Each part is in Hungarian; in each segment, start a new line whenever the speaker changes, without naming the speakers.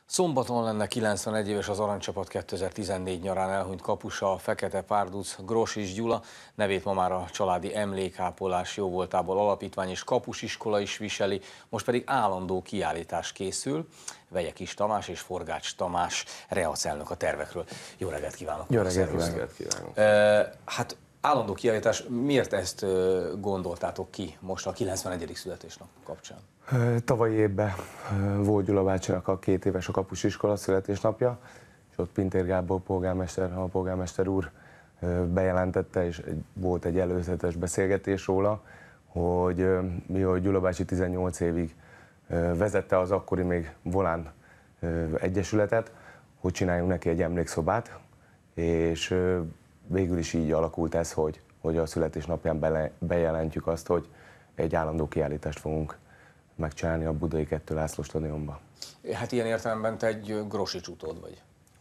Szombaton lenne 91 éves az Aranycsapat 2014 nyarán elhunyt kapusa, a Fekete Párduc Grosics Gyula, nevét ma már a Családi Emlékápolás Jóvoltából Alapítvány és Kapusiskola is viseli, most pedig állandó kiállítás készül. Vegye Kis Tamás és Forgács Tamás Reac elnök a tervekről. Jó reggelt kívánok!
Jó reggelt kívánok!
Hát állandó kiállítás, miért ezt gondoltátok ki most a 91. születésnap kapcsán?
Tavalyi évben volt Gyula bácsinak a 2 éves a Kapusiskola születésnapja, és ott Pintér Gábor polgármester úr bejelentette, és volt egy előzetes beszélgetés róla, hogy mivel Gyula bácsi 18 évig vezette az akkori még Volán Egyesületet, hogy csináljunk neki egy emlékszobát, és végül is így alakult ez, hogy a születésnapján bejelentjük azt, hogy egy állandó kiállítást fogunk megcsinálni a Budai 2 László stadionban.
Hát ilyen értelemben te egy Grosics utód vagy.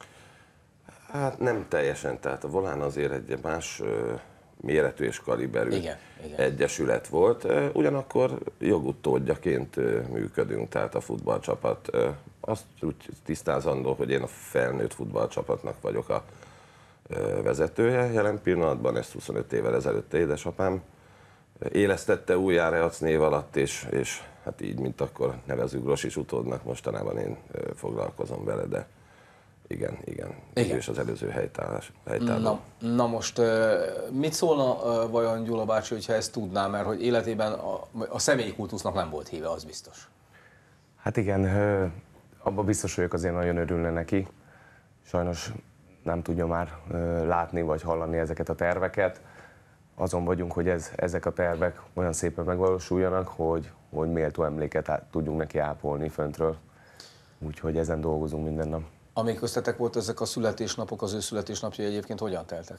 Hát nem teljesen, tehát a Volán azért egy más méretű és kaliberű egyesület volt, ugyanakkor jogutódjaként működünk, tehát a futballcsapat. Azt úgy tisztázandó, hogy én a felnőtt futballcsapatnak vagyok a vezetője. Jelen pillanatban ezt 25 évvel ezelőtt édesapám élesztette újjára Reac név alatt, és hát így, mint akkor nevezük Grosics utódnak, mostanában én foglalkozom vele, de igen. És az előző helytálló.
Na most mit szólna vajon Gyula bácsi, hogyha ezt tudná, mert hogy életében a személyi kultusznak nem volt híve, az biztos.
Hát igen, abban biztos vagyok, azért nagyon örülne neki. Sajnos nem tudja már látni vagy hallani ezeket a terveket. Azon vagyunk, hogy ezek a tervek olyan szépen megvalósuljanak, hogy méltó emléket tudjunk neki ápolni föntről. Úgyhogy ezen dolgozunk minden nap.
Amíg köztetek volt ezek a születésnapok, az ő születésnapjai egyébként hogyan teltek?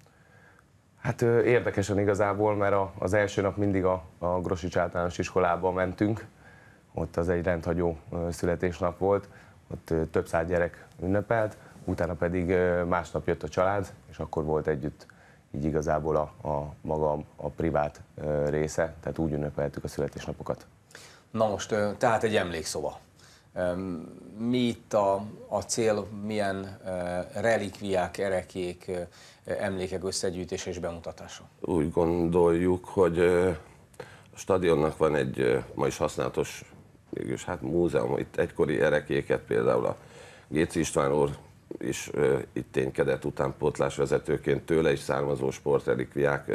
Hát érdekesen igazából, mert az első nap mindig a Grosics általános iskolába mentünk. Ott az egy rendhagyó születésnap volt, ott több száz gyerek ünnepelt, utána pedig másnap jött a család, és akkor volt együtt így igazából maga a privát része, tehát úgy ünnepeltük a születésnapokat.
Na most, tehát egy emlékszoba. Mi itt a cél, milyen relikviák, erekék, emlékek összegyűjtése és bemutatása?
Úgy gondoljuk, hogy a stadionnak van egy ma is használatos múzeum, itt egykori erekéket, például a Géczy István úr is itt ténykedett utánpótlásvezetőként, tőle is származó sportrelikviák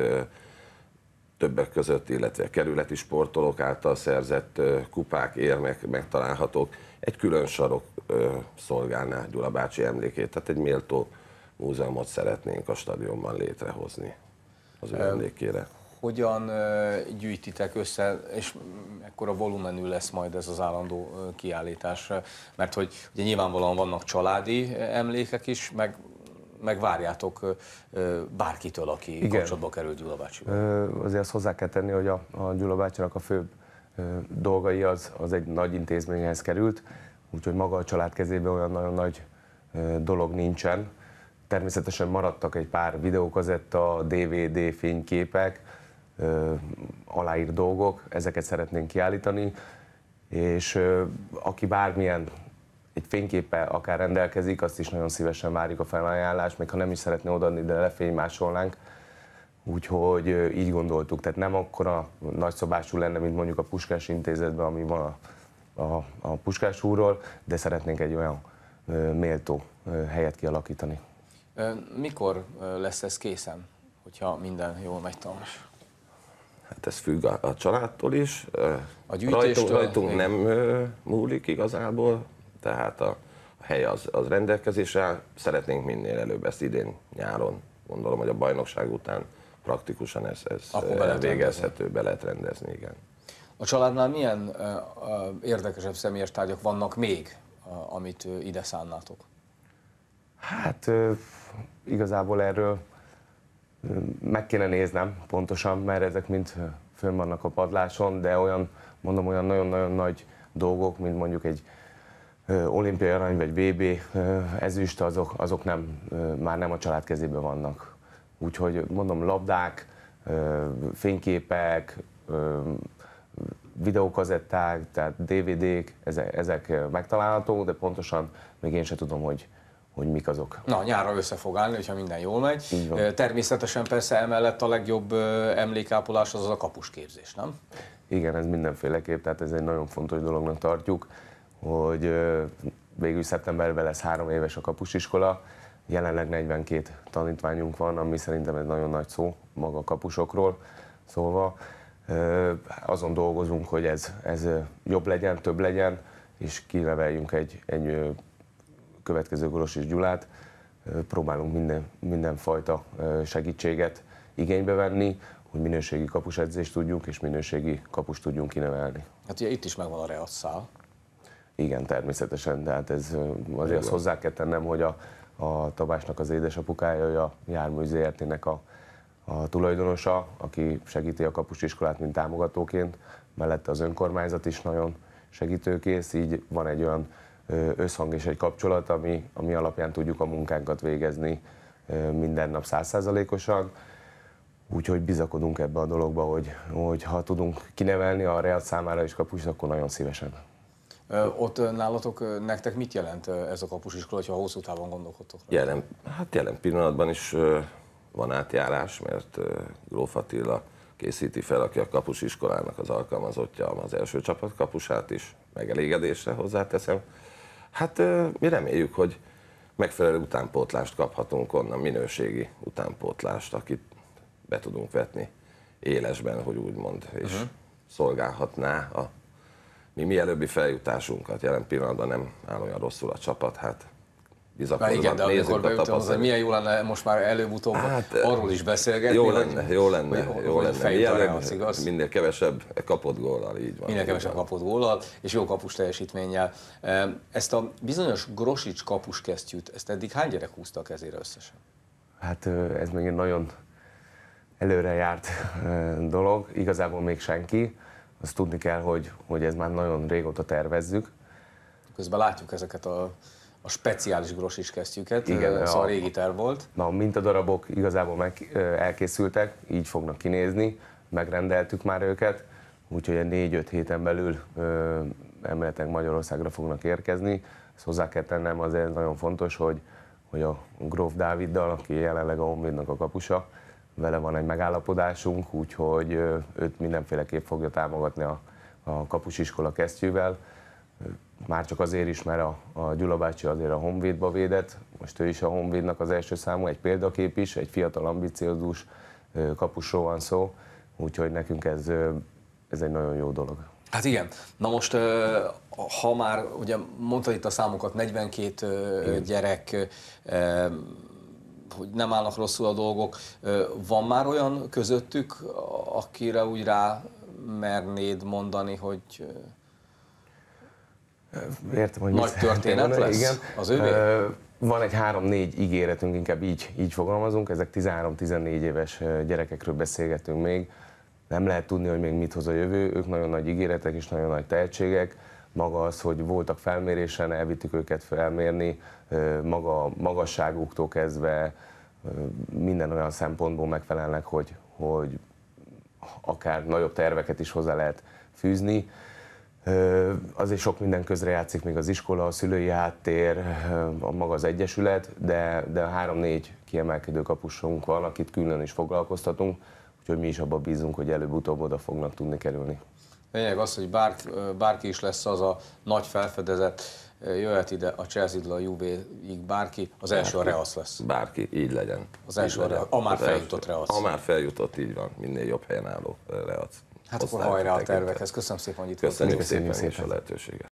többek között, illetve kerületi sportolók által szerzett kupák, érmek megtalálhatók. Egy külön sarok szolgálná Gyula bácsi emlékét, tehát egy méltó múzeumot szeretnénk a stadionban létrehozni az ő emlékére.
Hogyan gyűjtitek össze, és ekkora volumenű lesz majd ez az állandó kiállítás? Mert hogy ugye nyilvánvalóan vannak családi emlékek is, meg várjátok bárkitől, aki kapcsolatba kerül Gyula bácsival.
Azért azt hozzá kell tenni, hogy a Gyula bácsinak a főbb dolgai az egy nagy intézményhez került, úgyhogy maga a család kezében olyan nagyon nagy dolog nincsen. Természetesen maradtak egy pár videókazetta, DVD, fényképek, aláírt dolgok, ezeket szeretnénk kiállítani, és aki bármilyen egy fényképpel akár rendelkezik, azt is nagyon szívesen várjuk a felajánlást, még ha nem is szeretné odaadni, de lefénymásolnánk. Úgyhogy így gondoltuk, tehát nem akkora nagyszabású lenne, mint mondjuk a Puskás Intézetben, ami van a Puskás úrról, de szeretnénk egy olyan méltó helyet kialakítani.
Mikor lesz ez készen, hogyha minden jól megy, Tamás?
Hát ez függ a családtól is.
A gyűjtéstől?
Rajtunk nem múlik igazából, tehát a hely az rendelkezésre áll. Szeretnénk minél előbb ezt idén nyáron, gondolom, hogy a bajnokság után praktikusan ez végezhető, be lehet rendezni, igen.
A családnál milyen érdekesebb személyes tárgyak vannak még, amit ide szánnátok?
Hát igazából erről meg kéne néznem pontosan, mert ezek mind fönn vannak a padláson, de olyan nagyon-nagyon nagy dolgok, mint mondjuk egy olimpiai arany vagy VB ezüst, azok már nem a család kezében vannak. Úgyhogy mondom, labdák, fényképek, videókazetták, tehát DVD-k, ezek megtalálhatók, de pontosan még én sem tudom, hogy mik azok.
Na, nyárra össze fog állni, hogyha minden jól megy. Természetesen persze emellett a legjobb emlékápolás az a kapusképzés, nem?
Igen, ez mindenféleképp, tehát ez egy nagyon fontos dolognak tartjuk, hogy végül szeptemberben lesz 3 éves a kapusiskola, jelenleg 42 tanítványunk van, ami szerintem egy nagyon nagy szó maga a kapusokról szólva. Azon dolgozunk, hogy ez jobb legyen, több legyen, és kineveljünk egy következő Grosics Gyulát. Próbálunk mindenfajta segítséget igénybe venni, hogy minőségi kapusedzést tudjunk, és minőségi kapust tudjunk kinevelni.
Hát ugye itt is megvan a reasszál.
Igen, természetesen, tehát ez azért azt hozzá kell tennem, hogy a Tabásnak az édesapukája, a Jármű Zrt-nek a tulajdonosa, aki segíti a kapusiskolát, mint támogatóként, mellette az önkormányzat is nagyon segítőkész, így van egy olyan összhang és egy kapcsolat, ami alapján tudjuk a munkánkat végezni minden nap 100%-osan. Úgyhogy bizakodunk ebbe a dologba, hogy ha tudunk kinevelni a Real számára is kapust, akkor nagyon szívesen.
Ott nálatok nektek mit jelent ez a kapusiskola, ha hosszú távon gondolkodtok?
Jelen pillanatban is van átjárás, mert Gróf Attila készíti fel, aki a kapusiskolának az alkalmazottja, az első csapat kapusát is, megelégedésre hozzáteszem. Hát mi reméljük, hogy megfelelő utánpótlást kaphatunk onnan, minőségi utánpótlást, akit be tudunk vetni élesben, hogy úgy mond, és szolgálhatná a mi mielőbbi feljutásunkat. Jelen pillanatban nem áll olyan rosszul a csapat, hát bizakodva.
Igen, de amikor beütöm, hogy milyen jó lenne most már előbb-utóbb arról is beszélgetni.
Jó lenne.
Mielőbb,
minél kevesebb kapott góllal, így van.
Minél kevesebb kapott góllal, és jó kapus teljesítménnyel. Ezt a bizonyos Grosics kapuskesztyűt, ezt eddig hány gyerek húzta a kezére összesen?
Hát ez még egy nagyon előre járt dolog, igazából még senki. Azt tudni kell, hogy ez már nagyon régóta tervezzük.
Közben látjuk ezeket a speciális Grosics kesztyűket, igen, szóval régi terv volt.
Na, a mintadarabok igazából elkészültek, így fognak kinézni, megrendeltük már őket, úgyhogy 4-5 héten belül emeletileg Magyarországra fognak érkezni. Ezt hozzá kell tennem, azért nagyon fontos, hogy a Gróf Dáviddal, aki jelenleg a Honvédnak a kapusa, vele van egy megállapodásunk, úgyhogy őt mindenféleképp fogja támogatni a kapusiskola kesztyűvel. Már csak azért is, mert a Gyula bácsi azért a Honvédba védett, most ő is a Honvédnak az első számú, egy példakép is, egy fiatal, ambiciózus kapusról van szó, úgyhogy nekünk ez egy nagyon jó dolog.
Hát igen. Na most, ha már ugye mondtad itt a számokat, 42 gyerek, hogy nem állnak rosszul a dolgok, van már olyan közöttük, akire úgy rá mernéd mondani, hogy
értem, hogy
nagy történet lesz
igen.
az ővé?
Van egy 3-4 ígéretünk, inkább így fogalmazunk, ezek 13-14 éves gyerekekről beszélgetünk még. Nem lehet tudni, hogy még mit hoz a jövő, ők nagyon nagy ígéretek és nagyon nagy tehetségek. Maga az, hogy voltak felmérésen, elvittük őket felmérni, maga a magasságuktól kezdve minden olyan szempontból megfelelnek, hogy akár nagyobb terveket is hozzá lehet fűzni. Azért sok minden közrejátszik, még az iskola, a szülői háttér, maga az egyesület, de 3-4 kiemelkedő kapusunk van, akit külön is foglalkoztatunk, úgyhogy mi is abban bízunk, hogy előbb-utóbb oda fognak tudni kerülni.
Lényeg az, hogy bárki is lesz az a nagy felfedezett, jöhet ide a Chelsea-től a Juve-ig bárki, az első a Reasz lesz.
Bárki, így legyen.
Az első a már feljutott Reasz.
A már feljutott, így van, minél jobb helyen álló Reasz.
Hát akkor hajrá a tervekhez. Köszönöm szépen, hogy itt voltál.
Köszönjük szépen a lehetőséget.